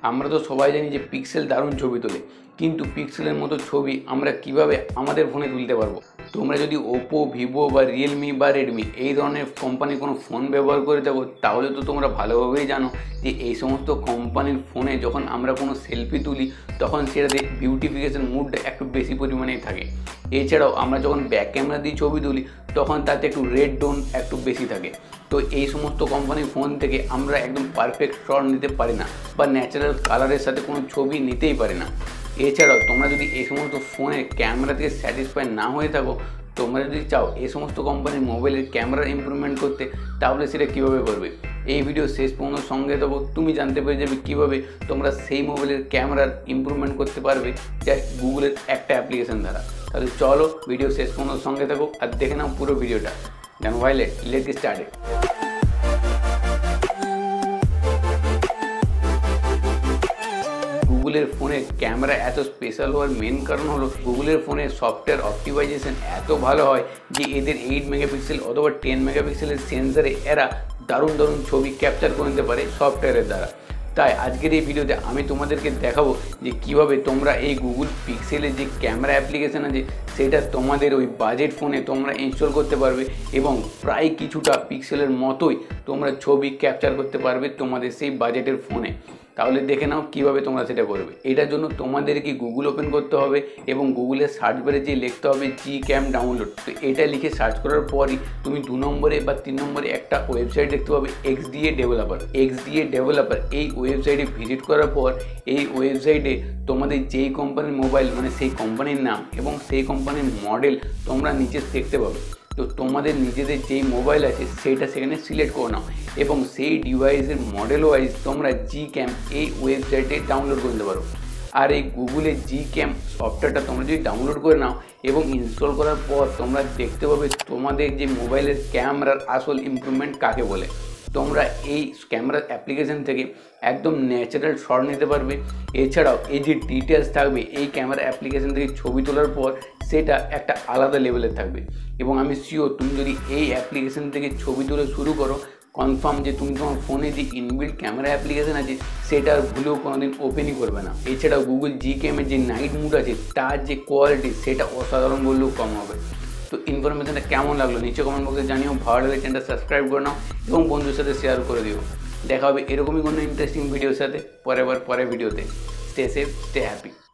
আমরা তো সবাই জানি যে পিক্সেল দারুণ ছবি তোলে, কিন্তু পিক্সেলের মতো ছবি আমরা কিভাবে আমাদের ফোনে তুলতে পারবো? তোমরা যদি ওপো, ভিভো বা রিয়েলমি বা রেডমি এই ধরনের কোম্পানির কোনো ফোন ব্যবহার করে থাকো, তাহলে তো তোমরা ভালোভাবেই জানো যে এই সমস্ত কোম্পানির ফোনে যখন আমরা কোনো সেলফি তুলি তখন সেটাতে বিউটিফিকেশন মুডটা একটু বেশি পরিমাণেই থাকে। এছাড়াও আমরা যখন ব্যাক ক্যামেরা দিয়ে ছবি তুলি তখন তাতে একটু রেড টোন একটু বেশি থাকে। তো এই সমস্ত কোম্পানির ফোন থেকে আমরা একদম পারফেক্ট শট নিতে পারি না বা ন্যাচারাল কালারের সাথে কোনো ছবি নিতেই পারি না। এছাড়াও তোমরা যদি এই সমস্ত ফোনের ক্যামেরা থেকে স্যাটিসফাই না হয়ে থাকো, তোমরা যদি চাও এই সমস্ত কোম্পানির মোবাইলের ক্যামেরা ইমপ্রুভমেন্ট করতে, তাহলে সেটা কীভাবে করবে এই ভিডিও শেষ পর্যন্ত সঙ্গে দেবো। তুমি জানতে পেরে যাবে কীভাবে তোমরা সেই মোবাইলের ক্যামেরার ইমপ্রুভমেন্ট করতে পারবে জাস্ট গুগলের একটা অ্যাপ্লিকেশন দ্বারা। তাহলে চলো ভিডিও শেষ পর্যন্ত সঙ্গে থাকো আর দেখে নাও পুরো ভিডিওটা। জানো ভাইলে, লেটস গেট স্টার্টেড। গুগলের ফোনে ক্যামেরা এত স্পেশাল হওয়ার মেন কারণ হলো গুগলের ফোনের সফটওয়্যার অপটিমাইজেশন এত ভালো হয় যে এদের 8 মেগাপিক্সেল অথবা 10 মেগাপিক্সেলের সেন্সারে এরা দারুণ দারুণ ছবি ক্যাপচার করে নিতে পারে সফটওয়্যারের দ্বারা। তাই আজকের এই ভিডিওতে আমি তোমাদেরকে দেখাবো যে কিভাবে তোমরা এই গুগল পিক্সেলের যে ক্যামেরা অ্যাপ্লিকেশান আছে সেটা তোমাদের ওই বাজেট ফোনে তোমরা ইনস্টল করতে পারবে এবং প্রায় কিছুটা পিক্সেলের মতোই তোমরা ছবি ক্যাপচার করতে পারবে তোমাদের সেই বাজেটের ফোনে। তাহলে দেখে নাও কীভাবে তোমরা সেটা করবে। এটার জন্য তোমাদেরকে গুগল ওপেন করতে হবে এবং গুগলের সার্চ বারে যে লিখতে হবে Gcam ডাউনলোড। তো এটা লিখে সার্চ করার পরই তুমি 2 নম্বরে বা 3 নম্বরে একটা ওয়েবসাইট দেখতে পাবে XDA ডেভেলপার। এই ওয়েবসাইটে ভিজিট করার পর এই ওয়েবসাইটে তোমাদের যেই কোম্পানির মোবাইল মানে সেই কোম্পানির নাম এবং সেই কোম্পানির মডেল তোমরা নিচে দেখতে পাবে। তো তোমাদের নিজেদের যেই মোবাইল আছে সেইটা সেখানে সিলেক্ট করে নাও এবং সেই ডিভাইসের মডেল ওয়াইজ তোমরা Gcam এই ওয়েবসাইটে ডাউনলোড করে নিতে পারো। আর এই গুগলের Gcam সফটওয়্যারটা তোমরা যদি ডাউনলোড করে নাও এবং ইনস্টল করার পর তোমরা দেখতে পাবে তোমাদের যে মোবাইলের ক্যামেরার আসল ইমপ্রুভমেন্ট কাকে বলে। তোমরা এই ক্যামেরা অ্যাপ্লিকেশান থেকে একদম ন্যাচারাল শট নিতে পারবে। এছাড়াও এই যে ডিটেলস থাকবে এই ক্যামেরা অ্যাপ্লিকেশান থেকে ছবি তোলার পর সেটা একটা আলাদা লেভেলের থাকবে এবং আমি শিওর তুমি যদি এই অ্যাপ্লিকেশান থেকে ছবি তোলা শুরু করো কনফার্ম যে তুমি তোমার ফোনে যে ইনবিল্ট ক্যামেরা অ্যাপ্লিকেশান আছে সেটা আর ভুলেও কোনোদিন ওপেনই করবে না। এছাড়াও গুগল Gcam-এর যে নাইট মুড আছে তার যে কোয়ালিটি সেটা অসাধারণ বললেও কম হবে। তো ইনফরমেশনটা কেমন লাগলো নিচে কমেন্ট বক্সে জানিও। ভালো লাগলে চ্যানেলটা সাবস্ক্রাইব করে নাও এবং বন্ধুদের সাথে শেয়ার করে দিও। দেখা হবে এরকমই কোনো ইন্টারেস্টিং ভিডিওর সাথে পরের ভিডিওতে। Stay safe, stay happy.